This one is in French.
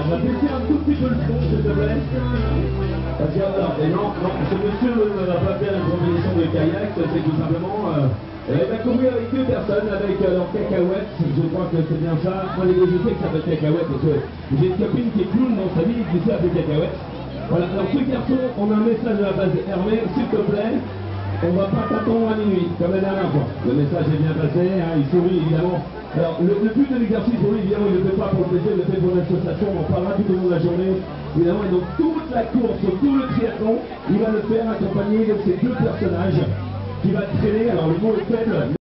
va baisser un tout petit peu le son, s'il te plaît. Parce que, alors, et non, ce monsieur ne va pas faire une compétition de kayak, c'est tout simplement... il va courir avec deux personnes, avec leur cacahuète, je crois que c'est bien ça. Moi, je sais que ça s'appelle cacahuète, parce que j'ai une copine qui est clown dans sa vie, qui s'appelle cacahuète. Voilà, alors ce garçon, on a un message de la base de Hervé, s'il te plaît, on va pas t'attendre à minuit, comme la dernière fois. Le message est bien passé, hein, il sourit évidemment. Alors, le but de l'exercice, pour lui, évidemment, il ne le fait pas pour le plaisir, il le fait pour l'association, on en parlera tout au long de la journée. Évidemment, et donc toute la course, tout le triathlon, il va le faire accompagné de ces deux personnages qui va traîner, alors le mot est faible.